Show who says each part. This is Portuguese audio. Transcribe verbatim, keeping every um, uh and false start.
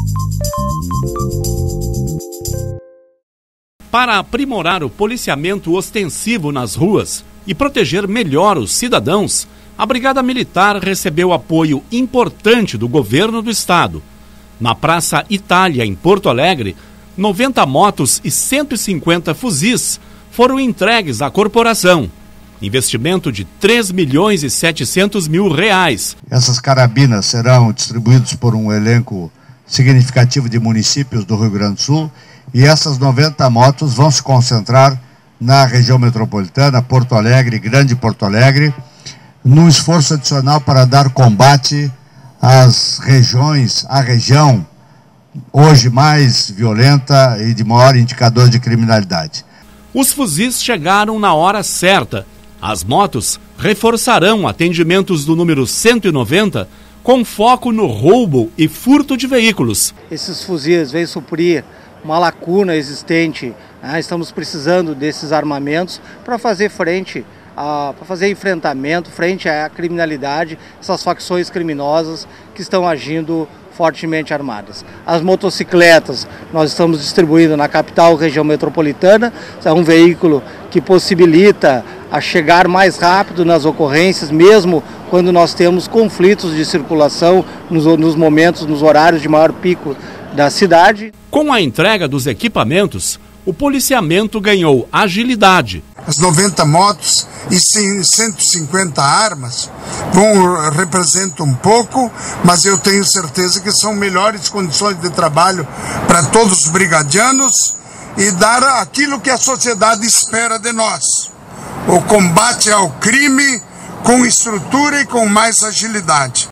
Speaker 1: Para aprimorar o policiamento ostensivo nas ruas e proteger melhor os cidadãos, a Brigada Militar recebeu apoio importante do governo do estado. Na Praça Itália, em Porto Alegre, noventa motos e cento e cinquenta fuzis foram entregues à corporação. Investimento de três milhões e setecentos mil reais.
Speaker 2: Essas carabinas serão distribuídas por um elenco significativo de municípios do Rio Grande do Sul e essas noventa motos vão se concentrar na região metropolitana, Porto Alegre, Grande Porto Alegre, num esforço adicional para dar combate às regiões, à região hoje mais violenta e de maior indicador de criminalidade.
Speaker 1: Os fuzis chegaram na hora certa. As motos reforçarão atendimentos do número cento e noventa com foco no roubo e furto de veículos.
Speaker 3: Esses fuzis vêm suprir uma lacuna existente. Né? Estamos precisando desses armamentos para fazer frente, para fazer enfrentamento frente à criminalidade, essas facções criminosas que estão agindo fortemente armadas. As motocicletas nós estamos distribuindo na capital, região metropolitana. É um veículo que possibilita a chegar mais rápido nas ocorrências, mesmo quando nós temos conflitos de circulação nos, nos momentos, nos horários de maior pico da cidade.
Speaker 1: Com a entrega dos equipamentos, o policiamento ganhou agilidade.
Speaker 4: As noventa motos e cento e cinquenta armas vão, representam um pouco, mas eu tenho certeza que são melhores condições de trabalho para todos os brigadianos e dar aquilo que a sociedade espera de nós. O combate ao crime com estrutura e com mais agilidade.